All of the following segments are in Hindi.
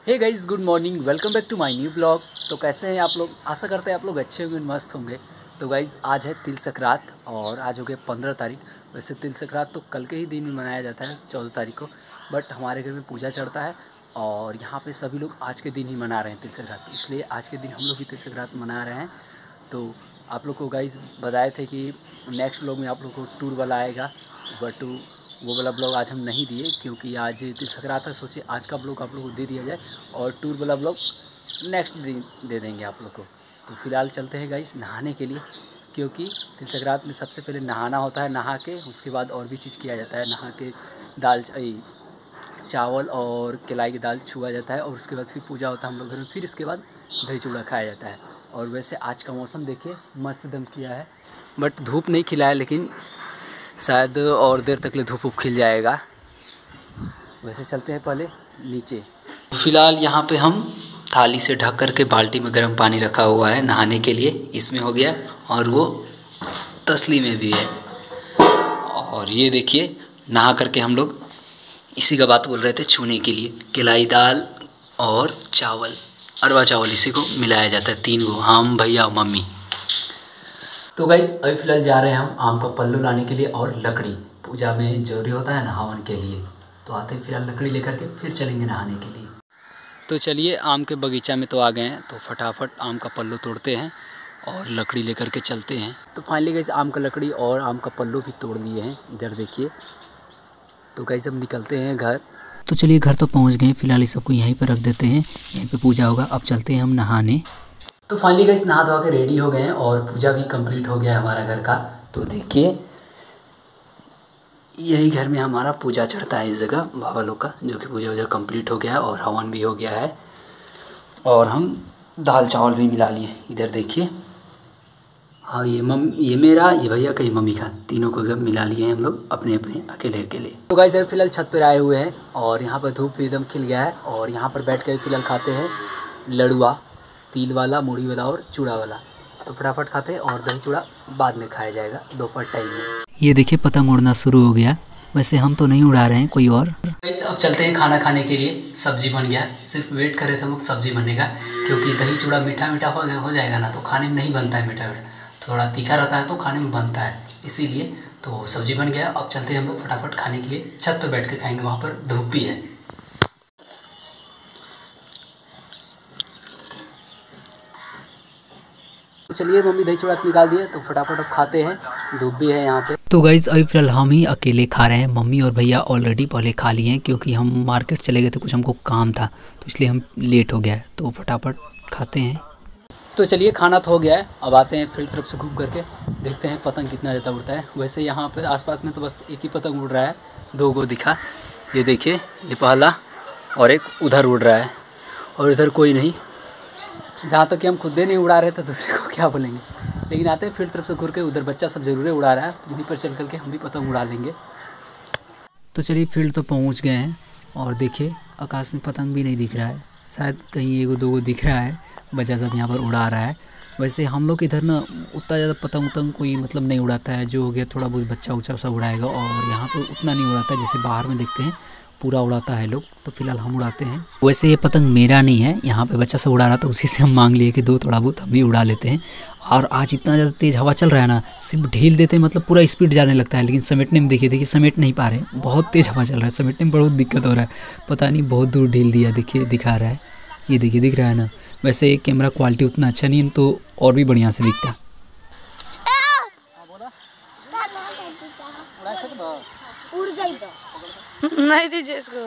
Hey guys, good morning, welcome back to my new blog. तो कैसे हैं आप लोग? आशा करते हैं आप लोग अच्छे होंगे, मस्त होंगे। तो गाइस, आज है तिल संक्रांत और आज हो गया 15 तारीख। वैसे तिल संक्रांत तो कल के ही दिन मनाया जाता है 14 तारीख को, बट हमारे घर में पूजा चढ़ता है और यहाँ पे सभी लोग आज के दिन ही मना रहे हैं तिल संक्रांत, इसलिए आज के दिन हम लोग भी तिल संक्रांत मना रहे हैं। तो आप लोग को गाइस बताए थे कि नेक्स्ट ब्लॉग में आप लोग को टूर वाला आएगा, बट वो वाला ब्लॉग आज हम नहीं दिए क्योंकि आज तिल संक्रांत है। सोचिए आज का ब्लॉग आप लोग को दे दिया जाए और टूर वाला ब्लॉग नेक्स्ट दिन दे देंगे आप लोग को। तो फिलहाल चलते हैं गाइस नहाने के लिए, क्योंकि तिल संक्रांत में सबसे पहले नहाना होता है। नहा के उसके बाद और भी चीज़ किया जाता है। नहा के दाल चावल और केलाई की दाल छुआ जाता है और उसके बाद फिर पूजा होता है हम लोग घर में। फिर इसके बाद दही चूड़ा खाया जाता है। और वैसे आज का मौसम देखिए मस्त दम किया है, बट धूप नहीं खिला है, लेकिन शायद और देर तक ले धूप खिल जाएगा। वैसे चलते हैं पहले नीचे। फिलहाल यहाँ पे हम थाली से ढक कर के बाल्टी में गर्म पानी रखा हुआ है नहाने के लिए, इसमें हो गया, और वो तसली में भी है। और ये देखिए नहा करके हम लोग इसी का बात बोल रहे थे छूने के लिए। केलाई दाल और चावल, अरवा चावल, इसी को मिलाया जाता है 3 को, हम भैया और मम्मी। तो गाइस अभी फ़िलहाल जा रहे हैं हम आम का पल्लू लाने के लिए और लकड़ी, पूजा में जरूरी होता है ना हवन के लिए। तो आते हैं फिलहाल लकड़ी लेकर के, फिर चलेंगे नहाने के लिए। तो चलिए आम के बगीचा में तो आ गए हैं, तो फटाफट आम का पल्लू तोड़ते हैं और लकड़ी लेकर के चलते हैं। तो फाइनली गाइस आम का लकड़ी और आम का पल्लू भी तोड़ लिए हैं, इधर देखिए। तो गाइस अब निकलते हैं घर। तो चलिए घर तो पहुंच गए, फिलहाल इस सबको यहीं पर रख देते हैं, यहीं पे पूजा होगा। अब चलते हैं हम नहाने। तो फाइनली गाइस नहा धो के रेडी हो गए हैं और पूजा भी कंप्लीट हो गया है हमारा घर का। तो देखिए यही घर में हमारा पूजा चढ़ता है, इस जगह बाबा लोग का, जो कि पूजा वूजा कंप्लीट हो गया है और हवन भी हो गया है। और हम दाल चावल भी मिला लिए, इधर देखिए। हाँ ये मेरा, ये भैया का, ये मम्मी का, तीनों को मिला लिए हैं हम लोग अपने अपने अकेले अकेले। तो गाइस अभी फिलहाल छत पर आए हुए हैं और यहाँ पर धूप भी एकदम खिल गया है। और यहाँ पर बैठ कर फिलहाल खाते हैं लड़ुआ, तिल वाला, मूढ़ी वाला और चूड़ा वाला। तो फटाफट खाते हैं और दही चूड़ा बाद में खाया जाएगा दोपहर टाइम में। ये देखिए पतंग उड़ना शुरू हो गया। वैसे हम तो नहीं उड़ा रहे हैं, कोई और। अब चलते हैं खाना खाने के लिए। सब्जी बन गया, सिर्फ वेट कर रहे थे हम लोग सब्जी बनने का, क्योंकि दही चूड़ा मीठा मीठा हो जाएगा ना, तो खाने में नहीं बनता है मीठा मीठा, थोड़ा तीखा रहता है तो खाने में बनता है, इसीलिए तो सब्जी बन गया। अब चलते हैं हम लोग फटाफट खाने के लिए, छत पर बैठ कर खाएंगे, वहाँ पर धूप भी है। तो चलिए मम्मी दही चूड़ा निकाल दिए, तो फटाफट अब खाते हैं, धूप भी है यहाँ पे। तो गाइज अभी फिलहाल हम ही अकेले खा रहे हैं, मम्मी और भैया ऑलरेडी पहले खा लिए हैं, क्योंकि हम मार्केट चले गए थे, कुछ हमको काम था, तो इसलिए हम लेट हो गया है। तो फटाफट खाते हैं। तो चलिए खाना तो हो गया है, अब आते हैं फील्ड तरफ से घूम करके, देखते हैं पतंग कितना ज़्यादा उड़ता है। वैसे यहाँ पे आसपास में तो बस एक ही पतंग उड़ रहा है, 2 को दिखा, ये देखिए, ये पहला, और एक उधर उड़ रहा है, और इधर कोई नहीं। जहाँ तक कि हम खुद ही नहीं उड़ा रहे तो दूसरे को क्या बोलेंगे। लेकिन आते हैं फील्ड तरफ से घूर के, उधर बच्चा सब जरूर उड़ा रहा है, वहीं पर चल करके हम भी पतंग उड़ा लेंगे। तो चलिए फील्ड तो पहुँच गए हैं और देखिए आकाश में पतंग भी नहीं दिख रहा है, शायद कहीं 1 2 दिख रहा है, बच्चा सब यहाँ पर उड़ा रहा है। वैसे हम लोग इधर ना उतना ज़्यादा पतंग कोई मतलब नहीं उड़ाता है, जो हो गया थोड़ा बहुत बच्चा उच्चा सब उड़ाएगा, और यहाँ पर उतना नहीं उड़ाता है, जैसे बाहर में देखते हैं पूरा उड़ाता है लोग। तो फिलहाल हम उड़ाते हैं। वैसे ये पतंग मेरा नहीं है, यहाँ पे बच्चा सब उड़ा रहा था, उसी से हम मांग लिए कि 2 थोड़ा बहुत हम भी उड़ा लेते हैं। और आज इतना ज़्यादा तेज़ हवा चल रहा है ना, सिर्फ ढील देते हैं मतलब पूरा स्पीड जाने लगता है, लेकिन समेटने में देखिए समेट नहीं पा रहे, बहुत तेज़ हवा चल रहा है, समेटने में बहुत दिक्कत हो रहा है। पता नहीं बहुत दूर ढील दिया, देखिए दिखा रहा है, ये देखिए दिख रहा है ना। वैसे कैमरा क्वालिटी उतना अच्छा नहीं है, तो और भी बढ़िया से दिखता। नहीं दीजिए इसको,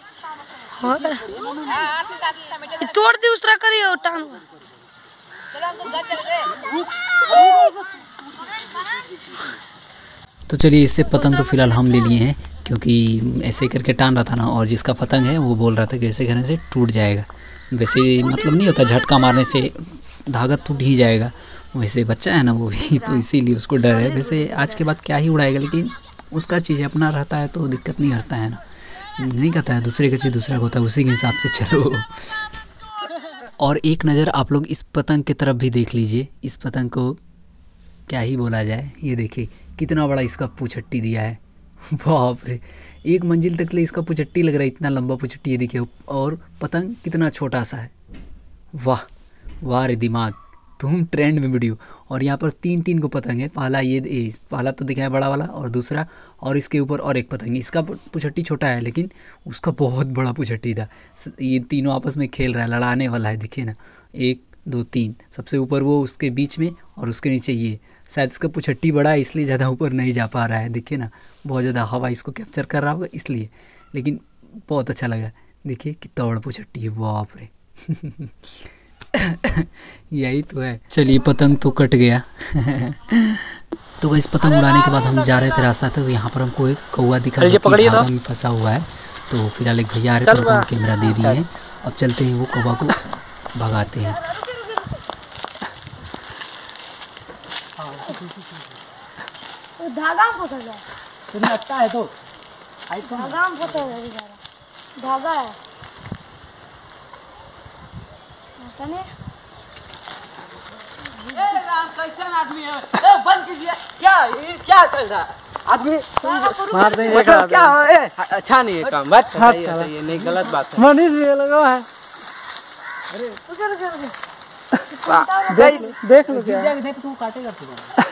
तोड़ दी उस तरह करिए टांग। तो चलिए इससे पतंग तो फिलहाल हम ले लिए हैं, क्योंकि ऐसे करके टान रहा था ना, और जिसका पतंग है वो बोल रहा था कि ऐसे करने से टूट जाएगा। वैसे मतलब नहीं होता, झटका मारने से धागा टूट ही जाएगा, वैसे बच्चा है ना वो भी, तो इसीलिए उसको डर है। वैसे आज के बाद क्या ही उड़ाएगा, लेकिन उसका चीज़ अपना रहता है तो दिक्कत नहीं रहता है ना, नहीं कहता है दूसरे का चीज़ दूसरा का होता है, उसी के हिसाब से चलो। और एक नज़र आप लोग इस पतंग की तरफ भी देख लीजिए, इस पतंग को क्या ही बोला जाए, ये देखिए कितना बड़ा इसका पूंछट्टी दिया है, बाप रे, 1 मंजिल तक ले इसका पुचट्टी लग रहा है, इतना लंबा पुचट्टी है देखिए। और पतंग कितना छोटा सा है। वाह वाह रे दिमाग, तुम ट्रेंड में वीडियो। और यहाँ पर 3 को पतंग है। पहला तो दिखा है बड़ा वाला, और दूसरा और इसके ऊपर और एक पतंग। इसका पुचट्टी छोटा है लेकिन उसका बहुत बड़ा पुचट्टी था। ये तीनों आपस में खेल रहा है, लड़ाने वाला है। देखिए ना, 1 2 3, सबसे ऊपर वो, उसके बीच में, और उसके नीचे ये। शायद इसका पुचट्टी बड़ा है इसलिए ज़्यादा ऊपर नहीं जा पा रहा है। देखिए ना, बहुत ज़्यादा हवा इसको कैप्चर कर रहा होगा इसलिए, लेकिन बहुत अच्छा लगा। देखिए कितना बड़ा पुचट्टी है, बाप रे। यही तो है। चलिए, पतंग तो कट गया। तो इस पतंग उड़ाने के बाद हम जा रहे थे रास्ता, तो यहाँ पर हमको एक कौवा दिखा जो कि धागा में फंसा हुआ है। तो फिलहाल एक भैया आ रहे थे, उनको हम कैमरा दे दिए हैं। अब चलते हैं वो कौवा को भगाते हैं। धागा में फंसा है। तुम्हें लगता है तो धागा में फंसा है, धागा है। कैसा आदमी है? बंद कीजिए। क्या चल रहा है? आदमी मार देंगे। मतलब क्या है? अच्छा नहीं है काम, बस ये नहीं, गलत बात है। मनीष भी लगा है। देख लो क्या तू काटेगा तुम्हारा।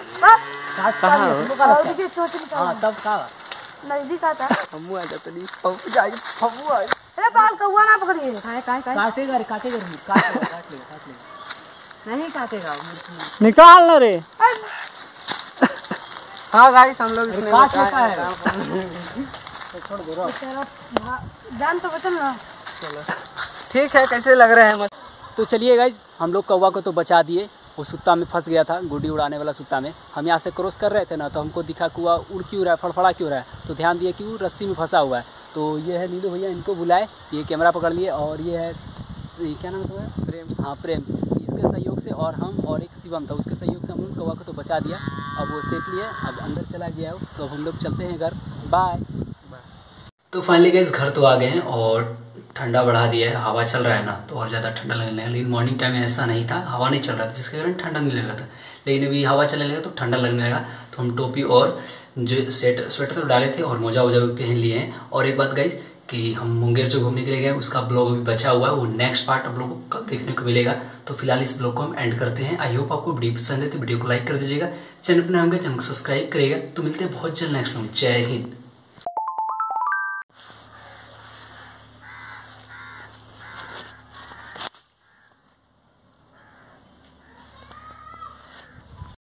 हाँ तब का नजदीक आता। हमू आ जाते नहीं, हमू आ। अरे बाल कौवा ना पकड़िए। काटेगा रे, काट लेगा। नहीं काटेगा, निकाल ना रे। हाँ गाइस, हम लोग इसमें काट लेता है। जान तो बचल ना। ठीक है, कैसे लग रहे हैं? तो चलिए गाइज, हम लोग कौवा को तो बचा दिए। वो सुत्ता में फंस गया था, गुड्डी उड़ाने वाला सुत्ता में। हम यहाँ से क्रॉस कर रहे थे ना, तो हमको दिखा कौवा उड़ क्यों रहा है, फड़फड़ा क्यों रहा है। तो ध्यान दिए कि वो रस्सी में फंसा हुआ है। तो ये है नीलू भैया, इनको बुलाए, ये कैमरा पकड़ लिए। और ये है, क्या नाम है? प्रेम। हाँ प्रेम, इसके सहयोग से, और हम और एक शिवम था, उसके सहयोग से हम लोग कौवा को तो बचा दिया। अब वो सेफली है, अब अंदर चला गया हो। तो हम लोग चलते हैं घर। बाय। तो फाइनली गाइस घर तो आ गए हैं, और ठंडा बढ़ा दिया है। हवा चल रहा है ना, तो और ज़्यादा ठंडा लगने लगा। लेकिन मॉर्निंग टाइम में ऐसा नहीं था, हवा नहीं चल रहा था, जिसके कारण ठंडा नहीं लग रहा था। लेकिन अभी हवा चलने लगा तो ठंडा लगने लगा। तो हम टोपी और जो स्वेटर तो डाले थे, और मोजा वोजा भी पहन लिए हैं। और एक बात गाइस, कि हम मुंगेर जो घूमने के लिए गए, उसका ब्लॉग अभी बचा हुआ है। वो नेक्स्ट पार्ट आप लोगों को कल देखने को मिलेगा। तो फिलहाल इस ब्लॉग को हम एंड करते हैं। आई होप आपको वीडियो पसंद है, तो वीडियो को लाइक कर दीजिएगा। चैनल पर नए होंगे, चैनल को सब्सक्राइब करिएगा। तो मिलते हैं बहुत जल्द नेक्स्ट में। जय हिंद।